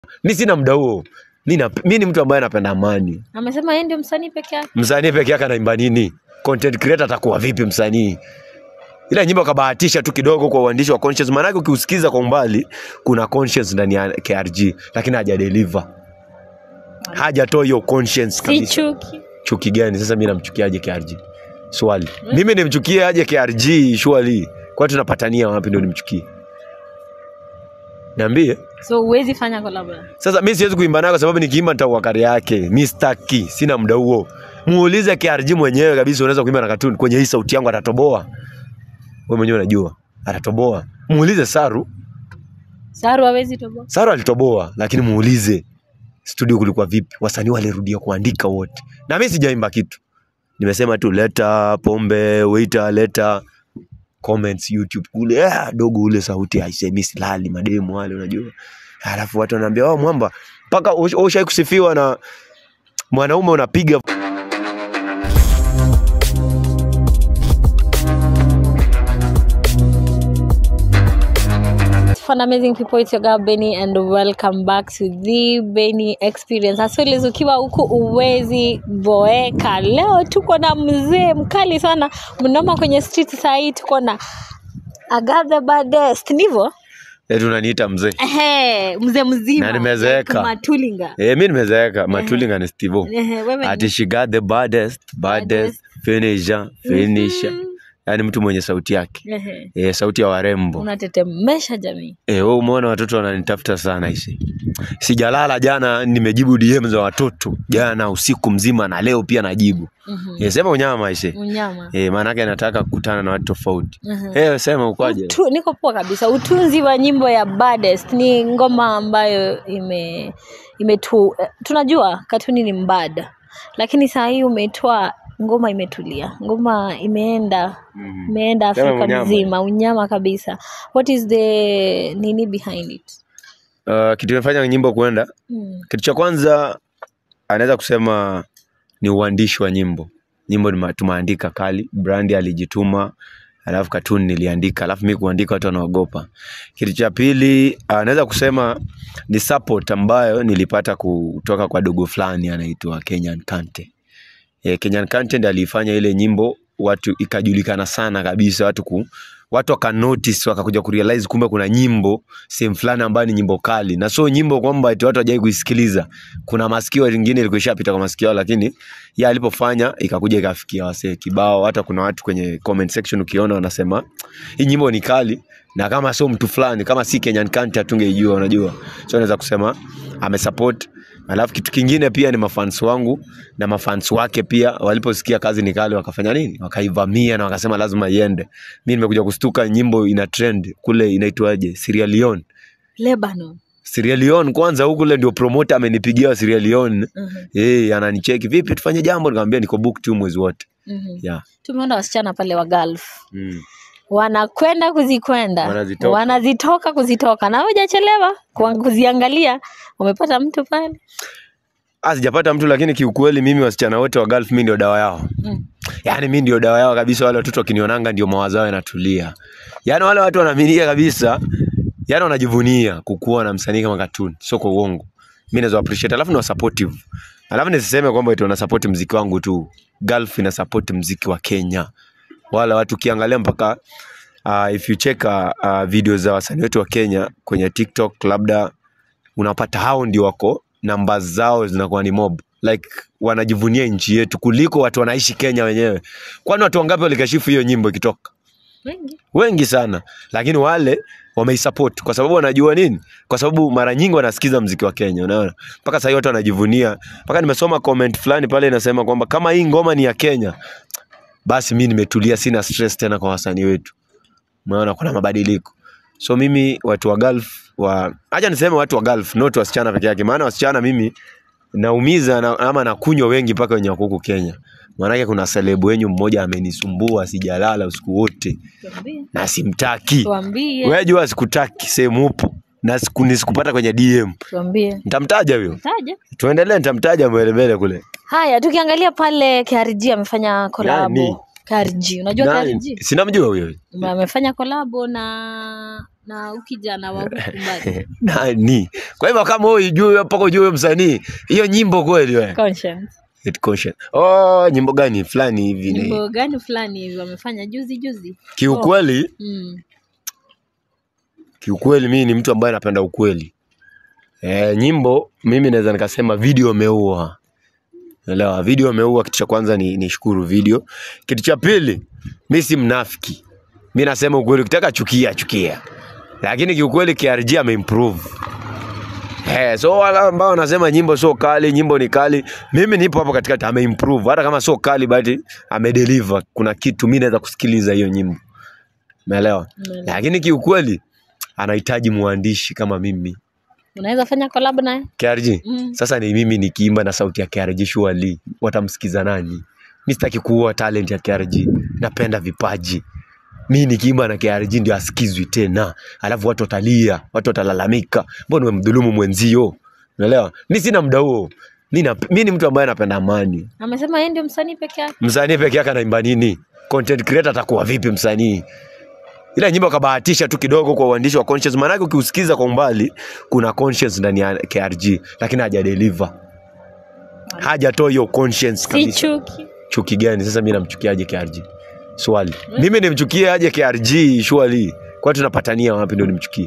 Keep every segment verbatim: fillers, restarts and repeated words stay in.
Mimi sina muda huo. Mimi mimi ni mtu ambaye anapenda amani. Amesema yeye ndio msanii peke yake. Msanii peke yake anaimba nini? Content creator atakuwa vipi msanii? Ila nyimbo kabahatisha tu kidogo kwa uandishi wa conscience. Maana ukiusikiza kwa umbali kuna conscience ndani ya K R G lakini haja deliver. Hajatoa hiyo conscience kabisa. Si chuki. Chuki gani? Sasa mimi namchukiaje K R G? Swali. Hmm? Mimi nimchukie aje K R G surely? Kwa tunapatania wapi ndio nimchukie? Niambie. So uwezi fanya collab. Sasa mimi siwezi kuimba naye kwa sababu nikiimba nitaua kari yake. Mimi sitaki, sina muda huo. Muulize K R G mwenyewe kabisa unaweza kuimba na cartoon kwenye hii sauti yangu atatoboa. Wewe mwenyewe unajua atatoboa. Muulize Saru. Saru hawezi toboa. Saru alitoboa lakini muulize studio kulikuwa vipi? Wasanii walirudia kuandika wote. Na mimi sijaimba kitu. Nimesema tu leta pombe, waiter leta comments YouTube kule eh dogo ule sauti haisemi silali mademu wale unajua. Alafu watu wanaambia oh mwamba mpaka ushawahi kusifiwa na mwanaume unapiga Fun amazing people, it's your girl Benny and welcome back to the Benny Experience. Asweli ukiwa huku uwezi boeka. Leo tuko na mzee mkali sana. Mnoma kwenye street saa hii tuko na I got the baddest. Nivo? Eh tunaniita mzee. Ehe, mzee mzima. Na nimezeeka. Matulinga. Eh mimi nimezeeka. Matulinga ni Stevo. Ati she got the baddest, baddest, finisher, finisher. Yaani mtu mwenye sauti yake. Eh e, sauti ya warembo. Unatetemesha jamii. Eh wewe umeona watoto wananitafuta sana hizi. Sijalala jana nimejibu D M za watoto. Jana usiku mzima na leo pia najibu. Mm -hmm. Eh sema unyama hizi. Unyama. Eh maana yake nataka kukutana na watu tofauti. Mm -hmm. Eh sema ukoje? Utu, niko poa kabisa. Utunzi wa nyimbo ya Baddest ni ngoma ambayo ime imetu tunajua katuni ni mbada. Lakini saa hii umetoa ngoma imetulia. Ngoma imeenda mm. imeenda Afrika unyama. Mzima, unyama kabisa. What is the nini behind it? Uh, kitu kimefanya nyimbo kuenda. Mm. Kitu cha kwanza anaweza kusema ni uandishi wa nyimbo. Nyimbo ni tumeandika kali, brandi alijituma, alafu cartoon niliandika, alafu mimi kuandika watu wanaogopa. Kitu cha pili anaweza kusema ni support ambayo nilipata kutoka kwa dogo fulani anaitwa Kenyan Kante. Eh, Kenyan Content alifanya ile nyimbo watu ikajulikana sana kabisa watu ku watu waka notice wakakuja kurealize kumbe kuna nyimbo same fulani ambayo ni nyimbo kali na so nyimbo kwamba eti watu hawajai kuisikiliza kuna masikio mengine ilikuwa ishapita kwa masikio lakini yeye alipofanya ikakuja ikafikia wasee kibao hata kuna watu kwenye comment section ukiona wanasema hii nyimbo ni kali na kama sio mtu fulani kama si Kenyan Content atungeijua unajua so naweza kusema amesupport. Alafu kitu kingine pia ni mafans wangu na mafans wake pia waliposikia kazi ni kali wakafanya nini? Wakaivamia na wakasema lazima iende. Mimi nimekuja kustuka nyimbo ina trend kule inaitwaje? Sierraleon. Lebanon. Sierraleon kwanza huko kule ndio promoter amenipigia Sierraleon. Uh -huh. Eh ananicheki vipi tufanye jambo nikamwambia niko book tu mwezi wote. Uh -huh. Yeah. Tumeona wasichana pale wa Gulf. Mm. Wanakwenda kuzikwenda wanazitoka. wanazitoka kuzitoka na hujachelewa kwa kuziangalia umepata mtu pale ah sijapata mtu lakini kiukweli mimi wasichana wote wa Gulf mimi ndio dawa yao mm. Yaani mimi ndio dawa yao kabisa wale watoto wakinionanga ndio mawazo yao yanatulia yaani wale watu wanaaminia kabisa yaani wanajivunia kukua na msanii kama cartoon sio kwa uongo mimi nazo appreciate alafu ni supportive alafu nisiseme kwamba eti wana support muziki wangu tu Gulf ina support muziki wa Kenya wala watu kiangalia mpaka uh, if you check uh, uh, video za wasanii wetu wa Kenya kwenye TikTok labda unapata hao ndio wako namba zao zinakuwa ni mob like wanajivunia nchi yetu kuliko watu wanaishi Kenya wenyewe kwani watu wangapi walikashifu hiyo nyimbo ikitoka wengi wengi sana lakini wale wameisupport kwa sababu wanajua nini kwa sababu mara nyingi wanasikiza muziki wa Kenya unaona mpaka sasa watu wanajivunia mpaka nimesoma comment fulani pale inasema kwamba kama hii ngoma ni ya Kenya basi mimi nimetulia sina stress tena kwa wasanii wetu. Unaona kuna mabadiliko. So mimi watu wa Gulf wa acha niseme watu wa Gulf not wasichana peke yake maana wasichana mimi naumiza na, ama nakunywa wengi paka wenye wako huko Kenya. Maana yake kuna celeb wenyu mmoja amenisumbua sijalala usiku wote. Tuambie. Na simtaki. Tuambie. Wewe jua sikutaki sehemu upo na siku nisikupata kwenye D M. Tuambie. Nitamtaja huyo. Taja. Tuendelee nitamtaja mbele mbele kule. Haya tukiangalia pale K R G amefanya collab. Yani, K R G, unajua K R G? Sina mjua huyo. Amefanya collab na na ukijana wa huku mbali. Nani? Kwa hivyo kama wewe unajua mpaka unajua msanii, hiyo nyimbo kweli wewe? Conscience. It conscience. Oh, nyimbo gani fulani hivi ni? Nyimbo gani fulani hivi wamefanya juzi juzi? Kiukweli? Oh. Mm. Kiukweli mimi ni mtu ambaye napenda ukweli. Eh, nyimbo mimi naweza nikasema video meua. Elewa, video meua. Kitu cha kwanza ni nishukuru video. Kitu cha pili, mimi si mnafiki. Mimi nasema ukweli, ukitaka chukia chukia. Lakini kiukweli K R G ameimprove. Eh, so wala ambao wanasema nyimbo sio kali, nyimbo ni kali, mimi nipo hapo katikati, ameimprove. Hata kama sio kali but amedeliver. Kuna kitu mimi naweza kusikiliza hiyo nyimbo. Umeelewa? Lakini kiukweli anahitaji muandishi kama mimi. Unaweza fanya collab naye? K R G? Mm. Sasa ni mimi nikiimba na sauti ya K R G surely watamsikiza nani? Mimi sitaki kuua talent ya K R G. Napenda vipaji. Mimi nikiimba na K R G ndio asikizwi tena. Alafu watu watalia, watu watalalamika. Mbona umemdhulumu mwenzio? Unaelewa? Mimi sina muda huo. Mimi mimi ni mtu ambaye anapenda amani. Amesema yeye ndio msanii peke yake. Msanii peke yake anaimba nini? Content creator atakuwa vipi msanii? Ila nyimbo kabahatisha tu kidogo kwa uandishi wa conscience, maana yake ukiusikiza kwa umbali kuna conscience ndani ya K R G, lakini haja deliver. Hajatoa hiyo conscience kabisa. Si chuki. Chuki gani? Sasa mimi namchukiaje K R G? Swali. Mm. Mimi nimchukie aje K R G surely? Kwa tunapatania wapi ndio nimchukie?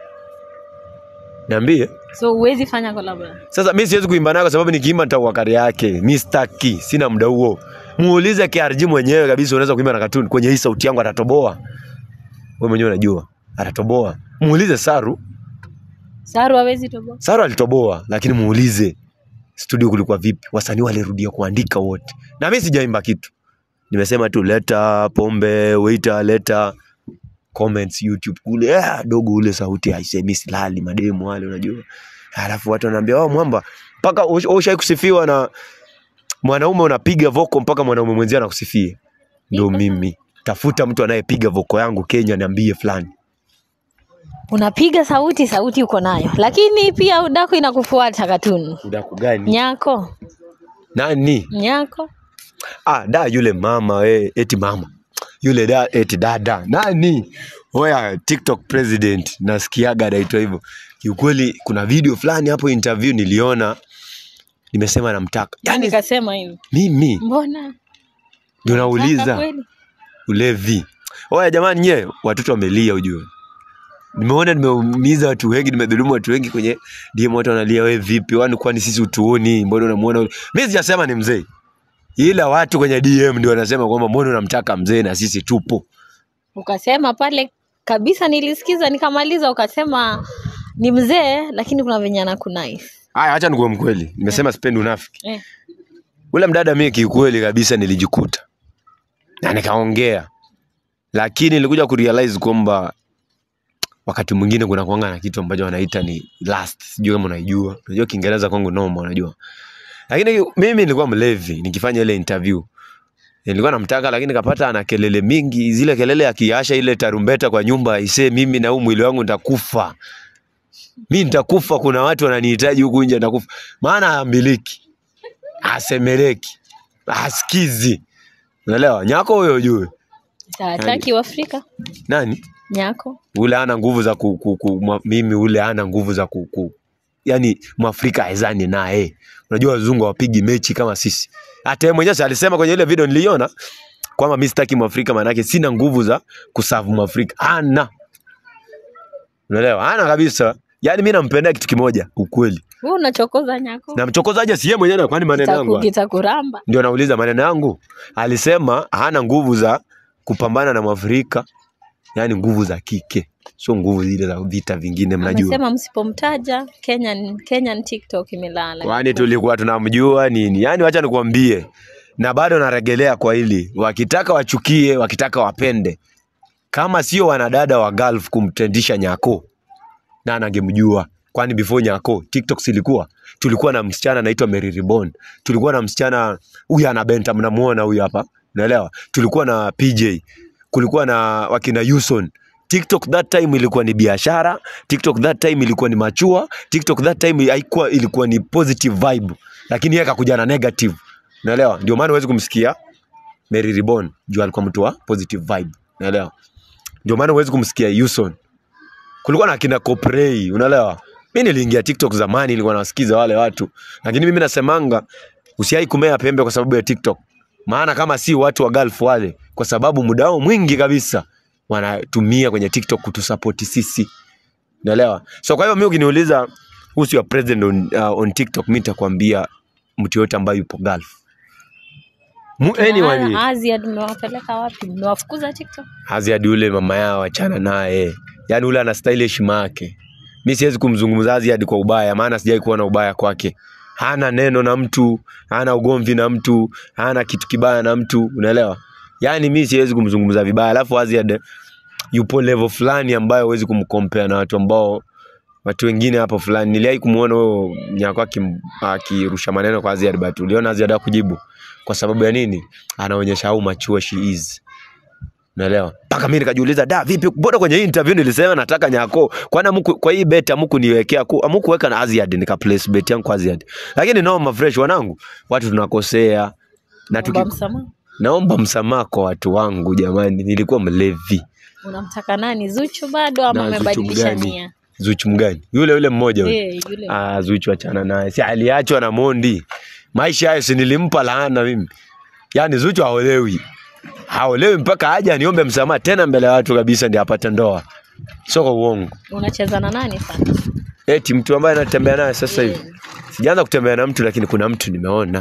Niambie. So uwezi fanya collab. Sasa mimi siwezi kuimba naye kwa sababu nikiimba nitakuwa kari yake. Mimi sitaki, sina muda huo. Muulize K R G mwenyewe kabisa, unaweza kuimba na cartoon kwenye hii sauti yangu atatoboa. Wewe mwenyewe unajua atatoboa. Muulize Saru. Saru hawezi toboa. Saru alitoboa, lakini muulize studio kulikuwa vipi? Wasanii walirudia kuandika wote. Na mimi sijaimba kitu. Nimesema tu leta pombe, waiter leta comments YouTube kule. Eh, dogo ule sauti haisemi silali mademu wale unajua. Alafu watu wanaambia, "Oh mwamba, mpaka ushai kusifiwa na mwanaume unapiga voko mpaka mwanaume mwenzia anakusifia." Ndio mimi. Tafuta mtu anayepiga voko yangu Kenya niambie fulani. Unapiga sauti, sauti uko nayo. Lakini pia udako inakufuata cartoon. Udako gani? Nyako. Nani? Nyako. Ah, da yule mama we, eti mama. Yule da eti dada. Nani? Oya TikTok president, nasikiaga anaitwa hivyo. Kiukweli kuna video fulani hapo interview niliona, nimesema namtaka. Yaani nikasema hivi. Mimi. Mbona? Ndio nauliza. Ulevi. Oya jamani nye, watoto wamelia ujue. Nimeona nimeumiza watu wengi, nimedhulumu watu wengi kwenye D M, watu wanalia, wewe vipi? Wani kwani sisi utuoni? Mbona unamuona ule? Mimi sijasema ni mzee. Ila watu kwenye D M ndio wanasema kwamba mbona unamtaka mzee na sisi tupo. Ukasema pale kabisa, nilisikiza nikamaliza, ukasema ni mzee lakini kuna venye anakunai. Haya acha nikuwe mkweli. Nimesema eh, sipendi unafiki. Eh. Ule mdada mimi kiukweli kabisa nilijikuta. Na nikaongea. Lakini nilikuja kurealize kwamba wakati mwingine kuna kuanga na kitu ambacho wanaita ni last. Sijui kama unaijua. Unajua Kiingereza kwangu noma unajua. Lakini mimi nilikuwa mlevi nikifanya ile interview. Nilikuwa namtaka lakini kapata ana kelele mingi, zile kelele akiasha ile tarumbeta kwa nyumba ise mimi na huu mwili wangu nitakufa. Mimi nitakufa, kuna watu wananihitaji huku nje nitakufa. Maana haambiliki. Asemeleki. Asikizi. Unaelewa? Nyako huyo ujue. Hataki wa Afrika. Nani? Nyako. Ule ana nguvu za ku, ku, ku mimi ule ana nguvu za ku, ku yani Mwafrika haezani naye. Unajua wazungu wapigi mechi kama sisi. Hata yeye mwenyewe alisema kwenye ile video niliona kwamba mimi sitaki Mwafrika, maana yake sina nguvu za kuserve Mwafrika. Ana. Unaelewa? Ana kabisa. Yaani mimi nampendea kitu kimoja, ukweli. Wewe unachokoza Nyako. Namchokozaje si yeye mwenyewe, kwani maneno yangu. Kitakuramba. Ndio nauliza maneno yangu. Alisema hana nguvu za kupambana na Mwafrika. Yaani nguvu za kike. Sio nguvu zile za vita vingine mnajua. Amesema msipomtaja Kenyan Kenyan TikTok imelala. Kwani tulikuwa tunamjua nini? Yaani acha nikwambie. Na bado narejelea kwa hili. Wakitaka wachukie, wakitaka wapende. Kama sio wanadada wa Gulf kumtendisha Nyako, na angemjua. Kwani before Nyako TikTok silikuwa, tulikuwa na msichana anaitwa Mary Reborn. Tulikuwa na msichana huyu ana Benta, mnamuona huyu hapa. Unaelewa? Tulikuwa na P J. Kulikuwa na wakina Yuson. TikTok that time ilikuwa ni biashara, TikTok that time ilikuwa ni machua, TikTok that time haikuwa, ilikuwa ni positive vibe, lakini yeye akakuja na negative. Unaelewa? Ndio maana huwezi kumsikia Mary Reborn juu alikuwa mtu wa positive vibe, unaelewa? Ndio maana huwezi kumsikia Yuson. Kulikuwa na kina Coprey, unaelewa? Mimi niliingia TikTok zamani, nilikuwa nawasikiza wale watu, lakini mimi nasemanga usiai kumea pembe kwa sababu ya TikTok. Maana kama si watu wa Gulf wale, kwa sababu muda wao mwingi kabisa wanatumia kwenye TikTok kutusupport sisi. Unaelewa? So kwa hiyo mimi ukiniuliza who's your president on, uh, on TikTok, mimi nitakwambia mtu yote ambaye yupo Gulf. Mu anyway, Aziad mmewapeleka wapi? Mmewafukuza TikTok? Aziad yule mama yao achana naye. Yaani ule ana stylish make. Mimi siwezi kumzungumza Aziad kwa ubaya, maana sijai kuona ubaya kwake. Hana neno na mtu, hana ugomvi na mtu, hana kitu kibaya na mtu, unaelewa? Yaani mimi siwezi kumzungumza vibaya. Alafu Aziad yupo level fulani ambayo huwezi kumcompare na watu ambao watu wengine hapo fulani. Niliai kumuona huyo nyako akirusha maneno kwa Aziad, but uliona Aziad hakujibu. Kwa sababu ya nini? Anaonyesha how mature she is. Unaelewa? Paka mimi nikajiuliza, da vipi bora kwenye hii interview nilisema nataka nyako. Kwana mku kwa hii bet amuku niwekea ku amuku weka na Aziad, nika place bet yangu kwa Aziad. Lakini naomba fresh wanangu, watu tunakosea na tuki msamaha. Naomba msamaha kwa watu wangu jamani, nilikuwa mlevi. Unamtaka nani? Zuchu bado ama amebadilisha nia? Zuchu mgani? Yule yule mmoja yule. Eh, yule. Ah, Zuchu achana naye. Si aliachwa na Mondi. Maisha hayo si nilimpa laana mimi. Yaani Zuchu haolewi. Haolewi mpaka aje niombe msamaha tena mbele ya watu kabisa ndio apate ndoa. Sio kwa uongo. Unacheza na nani sana? Eti mtu ambaye anatembea naye sasa hivi. Sijaanza kutembea na mtu, lakini kuna mtu nimeona.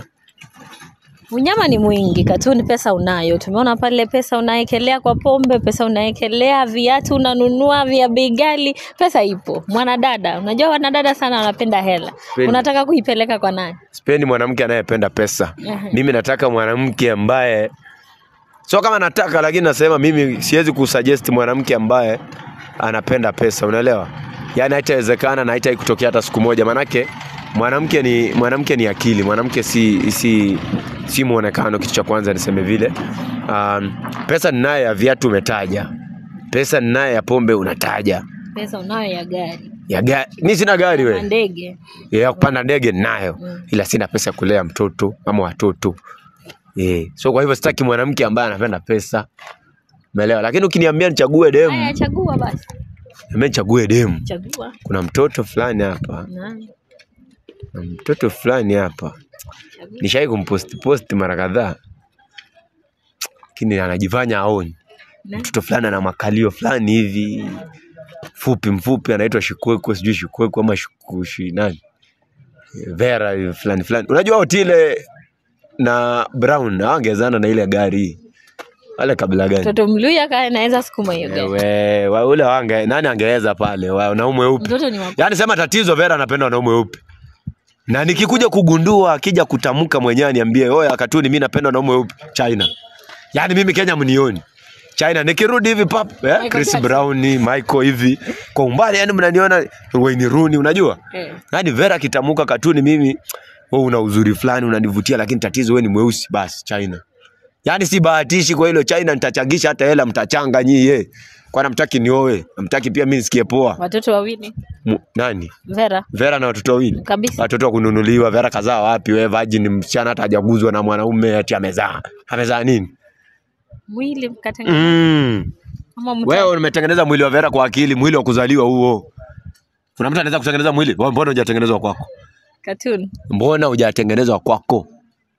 Unyama ni mwingi, Cartoon pesa unayo. Tumeona pale pesa unaekelea kwa pombe, pesa unaekelea viatu unanunua vya bei ghali, pesa ipo. Mwanadada, unajua wanadada sana wanapenda hela. Spendi. Unataka kuipeleka kwa nani? Sipendi mwanamke anayependa pesa. Mimi nataka mwanamke ambaye sio kama nataka, lakini nasema mimi siwezi kusuggest mwanamke ambaye anapenda pesa, unaelewa? Yaani haitawezekana na haitai kutokea hata siku moja, manake mwanamke ni mwanamke ni akili, mwanamke si si si muonekano. Kitu cha kwanza niseme vile. Um, pesa ninayo ya viatu umetaja. Pesa ninayo ya pombe unataja. Pesa unayo ya gari. Ya gari. Mimi sina gari wewe. Ndege. Ya kupanda ndege ninayo. Mm. Ila sina pesa ya kulea mtoto ama watoto. Eh, so kwa hivyo sitaki mwanamke ambaye anapenda pesa. Umeelewa? Lakini ukiniambia nichague demu. Haya, chagua basi. Mimi nichague demu. Chagua. Kuna mtoto fulani hapa. Nani? Mtoto fulani hapa. Nishai kumpost post mara kadhaa. Lakini anajifanya aoni. Mtoto fulani ana makalio fulani hivi. Fupi mfupi anaitwa Shikweko, sijui Shikweko ama Shikushi nani. Vera fulani fulani. Unajua Otile na Brown haangezana na ile gari. Wale kabila gani? Mtoto Mluya kae anaweza sukuma hiyo gari. Wewe, wa ule wange nani angeweza pale? Wanaume weupe. Mtoto ni wapi? Yaani sema tatizo Vera anapenda wanaume weupe. Na nikikuja kugundua akija kutamka mwenyewe niambie, "Oya Cartoon mimi napenda wanaume weupe China." Yaani mimi Kenya mnioni. China nikirudi hivi pap, eh? Chris Brown, Michael hivi. Kwa umbali yani mnaniona Wayne Rooney, unajua? Eh. Yaani Vera kitamuka Cartoon mimi, wewe una uzuri fulani unanivutia, lakini tatizo wewe ni mweusi basi China. Yaani si bahatishi kwa hilo China, nitachangisha hata hela mtachanga nyie. Kwa namtaki nioe, namtaki pia mimi nisikie poa. Watoto wawili. M nani? Vera. Vera na watoto wawili. Kabisa. Watoto wa kununuliwa. Vera kazaa wapi wewe? Virgin msichana hata hajaguzwa na mwanaume ati amezaa. Amezaa nini? Mwili mkatengeneza. Mm. Wewe umetengeneza mwili wa Vera kwa akili, mwili wa kuzaliwa huo. Kuna mtu anaweza kutengeneza mwili? Mbona hujatengenezwa kwako? Cartoon. Mbona hujatengenezwa kwako?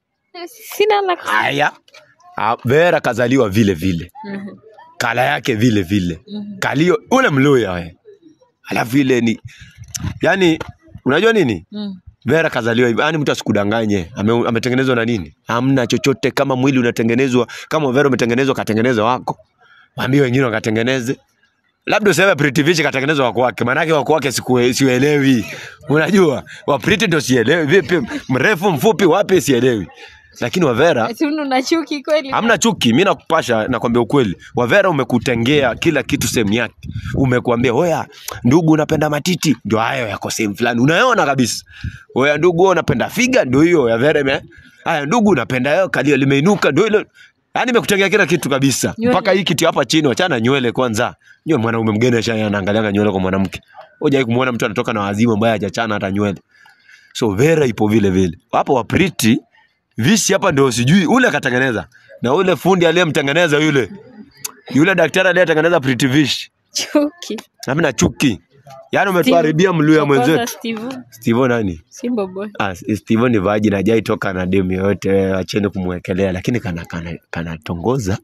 Sina la. Haya. Vera kazaliwa vile vile. Mhm. Kala yake vile vile. Mm-hmm. Kalio ule Mluya wewe. Alafu ile ni yani unajua nini? Mm. Vera kazaliwa hivi. Yaani mtu asikudanganye. Ame, ametengenezwa na nini? Hamna chochote. Kama mwili unatengenezwa, kama Vera umetengenezwa katengeneza wako. Waambie wengine wakatengeneze. Labda useme Pretty Vichi katengenezwa wako wake. Maana yake wako wake sielewi. Unajua? Wa Pretty ndio sielewi. Vipi mrefu mfupi wapi sielewi. Lakini wa Vera si una chuki kweli? Hamna chuki, mimi nakupasha nakwambia ukweli. Wa Vera umekutengea kila kitu sehemu yake. Umekuambia, "Oya, ndugu unapenda matiti." Ndio hayo yako sehemu fulani. Unaona kabisa. "Oya ndugu unapenda figa." Ndio hiyo ya Vera ime. Haya ndugu unapenda yao kalio limeinuka ndio hilo. Yaani nimekutengea kila kitu kabisa. Mpaka hii kitu hapa chini achana nywele kwanza. Nywele mwanaume mgeni asha anaangalia nywele kwa mwanamke. Hujai kumuona mtu anatoka na wazimu ambaye hajachana hata nywele. So Vera ipo vile vile. Hapo wa Pretty Vishi hapa ndio sijui ule akatengeneza. Na ule fundi aliyemtengeneza yule. Yule daktari aliyetengeneza Pretty Fish. Chuki. Na mimi na chuki. Yaani umetuharibia Mluya mwenzetu. Steve. Steve nani? Simba boy. Ah, Steve ni vaji na hajai toka na demu yote, acheni kumwekelea, lakini kana kana kana tongoza.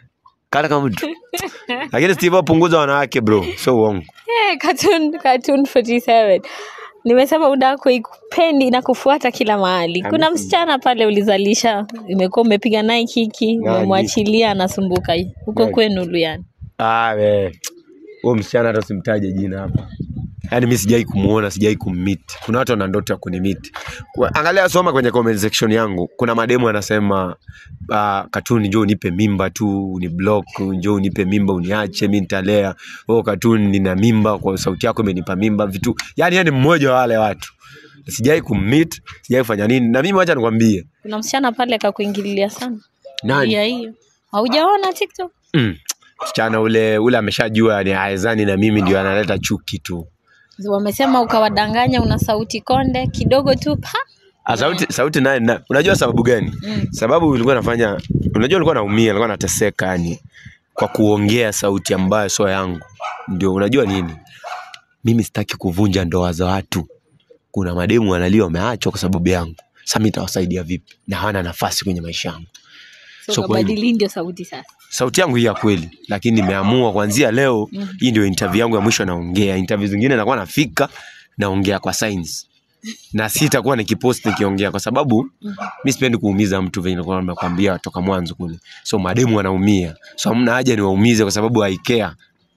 Kana kama mtu. Lakini Steve punguza wanawake bro, so uongo. Eh, cartoon cartoon forty-seven. Nimesema udako ikupendi na kufuata kila mahali. Kuna msichana pale ulizalisha, imekuwa umepiga naye kiki, umemwachilia anasumbuka huko kwenu Luyani. Ah we. Huyo msichana hata simtaje jina hapa. Yaani mimi sijai kumuona, sijai kummeet. Kuna watu wana ndoto ya kunimeet. Angalia soma kwenye comment section yangu. Kuna mademu anasema uh, Cartoon njoo unipe mimba tu, ni block, njoo unipe mimba uniache mimi nitalea. Oh Cartoon nina mimba kwa sauti yako imenipa mimba vitu. Yaani yani mmoja wa wale watu. Sijai kummeet, sijai kufanya nini. Na mimi acha nikwambie. Kuna msichana pale akakuingililia sana. Nani? Ya hiyo. Haujaona TikTok? Mm. Msichana ule ule ameshajua ni aezani na mimi ndio analeta chuki tu. Wamesema ukawadanganya una sauti konde kidogo tu pa. Ah, sauti yeah. Sauti naye na unajua sababu gani? Mm. Sababu ulikuwa unafanya, unajua ulikuwa naumia, ulikuwa nateseka yani kwa kuongea sauti ambayo sio yangu. Ndio unajua nini? Mimi sitaki kuvunja ndoa za watu. Kuna mademu wanalio wameachwa kwa sababu yangu. Sasa mimi nitawasaidia vipi? Na hawana nafasi kwenye maisha yangu. So, so kubadili ndio sauti sasa. Sauti yangu hii ya kweli, lakini nimeamua kuanzia leo mm -hmm. Hii ndio interview yangu ya mwisho naongea. Interview zingine nakuwa nafika naongea kwa signs. Na sitakuwa nikipost nikiongea kwa sababu mm -hmm. Mimi sipendi kuumiza mtu vile nilikuwa nimekwambia toka mwanzo kule. So mademu wanaumia. So hamna haja niwaumize kwa sababu I care.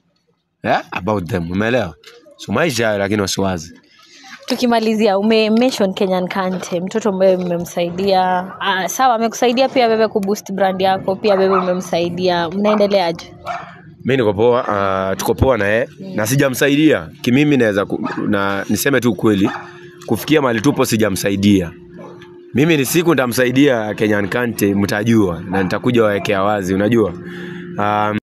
Yeah? About them. Umeelewa? So maisha lakini wasiwazi. Tukimalizia ume-mention Kenyan Kante, mtoto ambaye mmemsaidia. Ah, sawa amekusaidia pia wewe kuboost brand yako, pia wewe umemsaidia. Mnaendeleaje? Mimi niko poa, uh, tuko poa na yeye hmm. Na sijamsaidia. Kimimi naweza na niseme tu kweli, kufikia mahali tupo sijamsaidia. Mimi ni siku nitamsaidia Kenyan Kante mtajua na nitakuja waekea wazi unajua. Um,